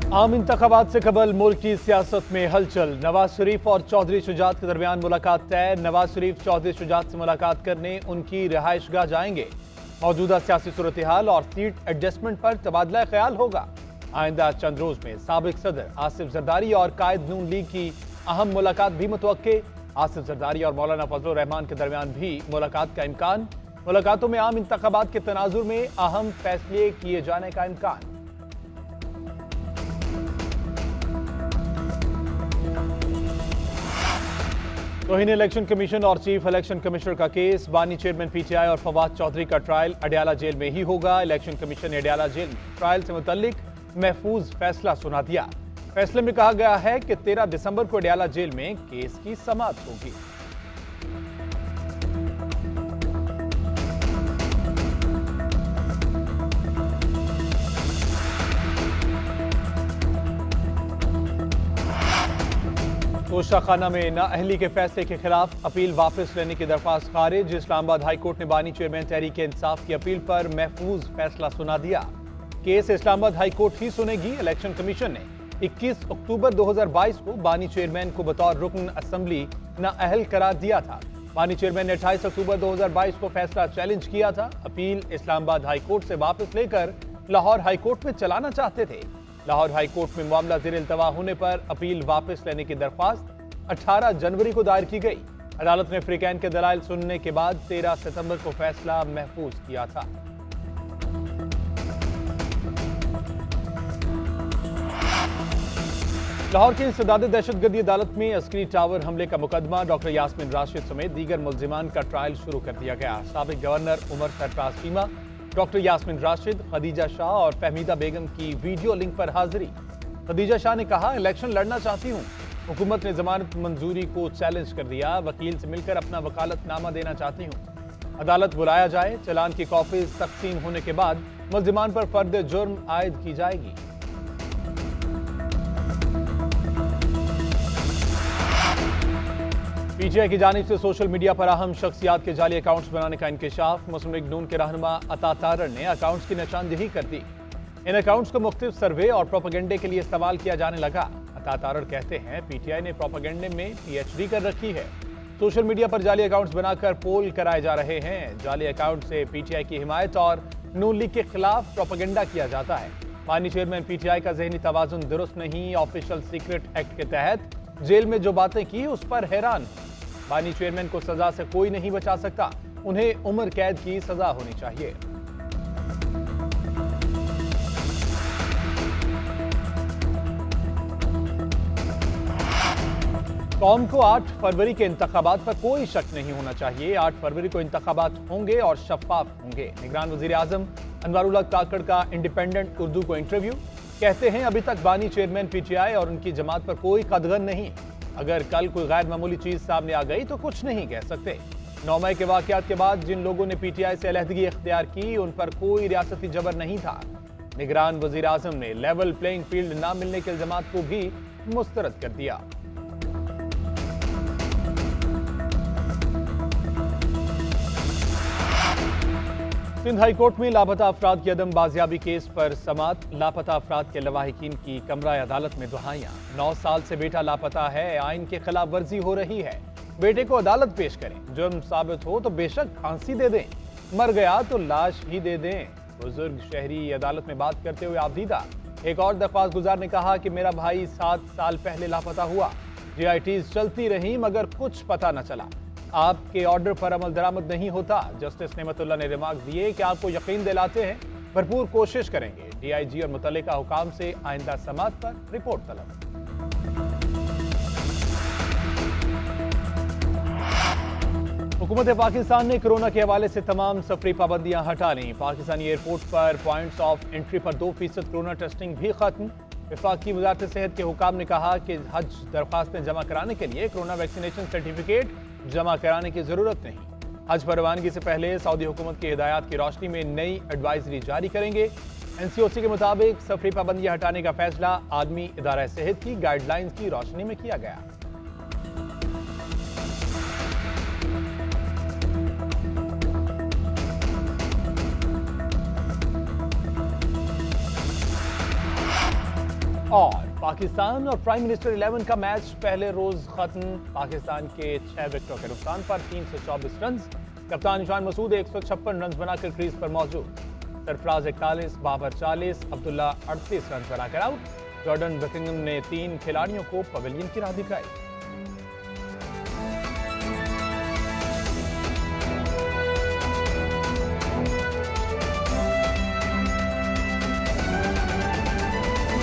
आम इंतखाबात से कबल मुल्क की सियासत में हलचल। नवाज शरीफ और चौधरी शुजात के दरमियान मुलाकात तय। नवाज शरीफ चौधरी शुजात से मुलाकात करने उनकी रिहाइशगाह जाएंगे। मौजूदा सियासी सूरत हाल और सीट एडजस्टमेंट पर तबादला ख्याल होगा। आइंदा चंद रोज में साबिक सदर आसिफ जरदारी और कायद नून लीग की अहम मुलाकात भी मुतवक्के। आसिफ जरदारी और मौलाना फजल रहमान के दरमियान भी मुलाकात का इम्कान। मुलाकातों में आम इंतखाबात के तनाजुर में अहम फैसले किए जाने का इम्कान। तौहीन इलेक्शन कमीशन और चीफ इलेक्शन कमिश्नर का केस। बानी चेयरमैन पीटीआई और फवाद चौधरी का ट्रायल अडयाला जेल में ही होगा। इलेक्शन कमीशन ने अडयाला जेल में ट्रायल से मुतल्लिक महफूज फैसला सुना दिया। फैसले में कहा गया है कि 13 दिसंबर को अडयाला जेल में केस की समाअत होगी। तोशाखाना में नाअहली के फैसले के खिलाफ अपील वापस लेने की दरख्वास्त खारिज। इस्लामाबाद हाई कोर्ट ने बानी चेयरमैन तहरीक इंसाफ की अपील पर महफूज फैसला सुना दिया। केस इस्लामाबाद हाई कोर्ट ही सुनेगी। इलेक्शन कमीशन ने 21 अक्टूबर 2022 को बानी चेयरमैन को बतौर रुकन असेंबली नाअहल करार दिया था। बानी चेयरमैन ने 28 अक्टूबर 2022 को फैसला चैलेंज किया था। अपील इस्लामाबाद हाई कोर्ट से वापस लेकर लाहौर हाई कोर्ट में चलाना चाहते थे। लाहौर हाई कोर्ट में मामला ज़ेर इल्तवा होने पर अपील वापस लेने की दरख्वास्त 18 जनवरी को दायर की गई। अदालत ने फ्रीकैन के दलाइल सुनने के बाद 13 सितंबर को फैसला महफूज किया था। लाहौर की इंसदाद दहशतगर्दी अदालत में अस्करी टावर हमले का मुकदमा डॉक्टर यास्मीन राशिद समेत दीगर मुल्जिमान का ट्रायल शुरू कर दिया गया। साबिक गवर्नर उमर सरफराज चीमा, डॉक्टर यास्मीन राशिद, खदीजा शाह और फहमीदा बेगम की वीडियो लिंक पर हाजिरी। खदीजा शाह ने कहा, इलेक्शन लड़ना चाहती हूँ। हुकूमत ने जमानत मंजूरी को चैलेंज कर दिया। वकील से मिलकर अपना वकालतनामा देना चाहती हूँ। अदालत बुलाया जाए। चलान की कॉपीज तकसीम होने के बाद मुल्जिमान पर फर्द जुर्म आयद की जाएगी। पीटीआई की जानिब से सोशल मीडिया पर अहम शख्सियात के जाली अकाउंट्स बनाने का इंकशाफ। मुस्लिम लीग नून के रहनुमा अता तारड़ ने अकाउंट्स की निशानदेही कर दी। इन अकाउंट्स को मुख्तलिफ सर्वे और प्रोपेगेंडे के लिए इस्तेमाल किया जाने लगा। अता तारड़ कहते हैं, पीटीआई ने प्रोपेगेंडे में पीएचडी कर रखी है। सोशल मीडिया पर जाली अकाउंट्स बनाकर पोल कराए जा रहे हैं। जाली अकाउंट से पीटीआई की हिमायत और नून लीग के खिलाफ प्रोपेगेंडा किया जाता है। बानी चेयरमैन पीटीआई का जहनी तवाजुन दुरुस्त नहीं। ऑफिशियल सीक्रेट एक्ट के तहत जेल में जो बातें की उस पर हैरान। बानी चेयरमैन को सजा से कोई नहीं बचा सकता। उन्हें उम्र कैद की सजा होनी चाहिए। कौम को 8 फरवरी के इंतखाबात पर कोई शक नहीं होना चाहिए। 8 फरवरी को इंतखाबात होंगे और शफाफ होंगे। निगरान वजीर आजम अनवारुल्लाह काकड़ का इंडिपेंडेंट उर्दू को इंटरव्यू। कहते हैं, अभी तक बानी चेयरमैन पीटीआई और उनकी जमात पर कोई कदगन नहीं। अगर कल कोई गैर मामूली चीज सामने आ गई तो कुछ नहीं कह सकते। 9 मई के वाकयात के बाद जिन लोगों ने पीटीआई से अलहदगी इख्तियार की उन पर कोई रियासती जबर नहीं था। निगरान वजीर आजम ने लेवल प्लेइंग फील्ड न मिलने के इल्जामात को भी मुस्तरद कर दिया। सिंध हाई कोर्ट में लापता अफराद की अदम बाजियाबी केस पर समाअत। लापता अफराद के लवाहिकीन की कमरा अदालत में दुहाइयां। 9 साल से बेटा लापता है। आइन के खिलाफ वर्जी हो रही है। बेटे को अदालत पेश करें। जुर्म साबित हो तो बेशक फांसी दे दें। मर गया तो लाश ही दे दें। बुजुर्ग शहरी अदालत में बात करते हुए आबदीदा। एक और दरख्वास्त गुजार ने कहा कि मेरा भाई 7 साल पहले लापता हुआ। जीआईटीज चलती रही मगर कुछ पता न चला। आपके ऑर्डर पर अमल दरामद नहीं होता। जस्टिस नेमतुल्लाह ने रिमार्क दिए कि आपको यकीन दिलाते हैं, भरपूर कोशिश करेंगे। डीआईजी और मुतल्लिका हुकाम से आइंदा समाअत पर रिपोर्ट तलब। हुकूमत पाकिस्तान ने कोरोना के हवाले से तमाम सफरी पाबंदियां हटा लीं। पाकिस्तानी एयरपोर्ट पर पॉइंट्स ऑफ एंट्री पर 2% कोरोना टेस्टिंग भी खत्म। वफाकी वजारत सेहत के हुकाम ने कहा कि हज दरख्वास्तें जमा कराने के लिए कोरोना वैक्सीनेशन सर्टिफिकेट जमा कराने की जरूरत नहीं। हज पर रवानगी से पहले सऊदी हुकूमत की हिदायत की रोशनी में नई एडवाइजरी जारी करेंगे। एनसीओसी के मुताबिक सफरी पाबंदियां हटाने का फैसला आदमी इदारा सेहत की गाइडलाइंस की रोशनी में किया गया। और पाकिस्तान और प्राइम मिनिस्टर 11 का मैच पहले रोज खत्म। पाकिस्तान के 6 विकेटों के नुकसान पर 324 रन। कप्तान ईशान मसूद 156 रन बनाकर क्रीज पर मौजूद। सरफराज 41, बाबर 40, अब्दुल्ला 38 रन बनाकर आउट। जॉर्डन बकिंघम ने 3 खिलाड़ियों को पवेलियन की राह दिखाई।